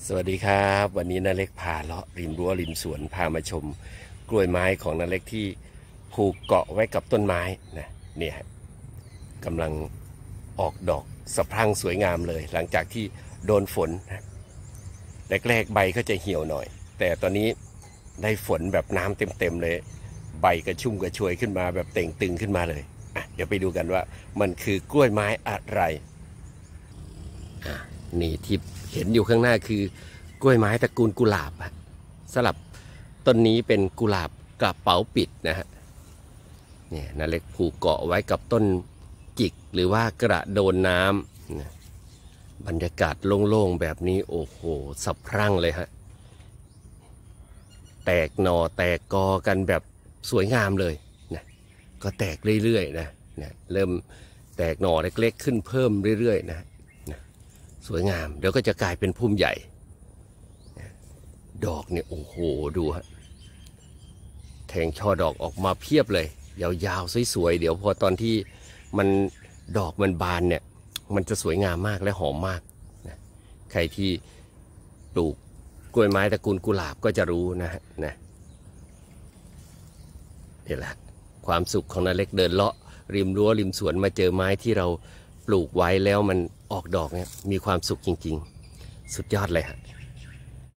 สวัสดีครับวันนี้นาเล็กพาเลาะริมรั้วริมสวนพามาชมกล้วยไม้ของนาเล็กที่ผูกเกาะไว้กับต้นไม้นะเนี่ยกำลังออกดอกสะพรั่งสวยงามเลยหลังจากที่โดนฝนนะแรกๆใบก็จะเหี่ยวหน่อยแต่ตอนนี้ได้ฝนแบบน้ำเต็มๆเลยใบกระชุ่มกระชวยขึ้นมาแบบเต่งตึงขึ้นมาเลยเดี๋ยวไปดูกันว่ามันคือกล้วยไม้อะไรนี่ที่เห็นอยู่ข้างหน้าคือกล้วยไม้ตระกูลกุหลาบสลับต้นนี้เป็นกุหลาบกระเป๋าปิดนะฮะเนี่ยนาเล็กผูกเกาะไว้กับต้นจิกหรือว่ากระโดนน้ำนะบรรยากาศโล่งๆแบบนี้โอ้โหสะพรั่งเลยฮะแตกหน่อแตกกอกันแบบสวยงามเลยนะก็แตกเรื่อยๆนะเริ่มแตกหน่อเล็กๆขึ้นเพิ่มเรื่อยๆนะสวยงามเดี๋ยวก็จะกลายเป็นพุ่มใหญ่ดอกเนี่ยโอ้โหดูฮะแทงช่อดอกออกมาเพียบเลยยาวๆสวยๆเดี๋ยวพอตอนที่มันดอกมันบานเนี่ยมันจะสวยงามมากและหอมมากนะใครที่ปลูกกล้วยไม้ตระกูลกุหลาบก็จะรู้นะฮะนี่แหละความสุขของนาเล็กเดินเลาะริมรั้วริมสวนมาเจอไม้ที่เราปลูกไว้แล้วมันออกดอกเนี่ยมีความสุขจริงๆสุดยอดเลยฮะ